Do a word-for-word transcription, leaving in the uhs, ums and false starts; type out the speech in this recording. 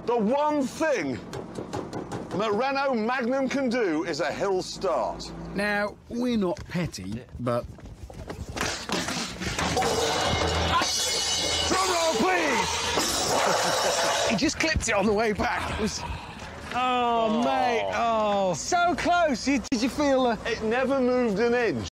The one thing that Renault Magnum can do is a hill start. Now, we're not petty, but... Drumroll, please! He just clipped it on the way back. It was... Oh, Oh. mate, oh, so close. You, did you feel... Uh... It never moved an inch.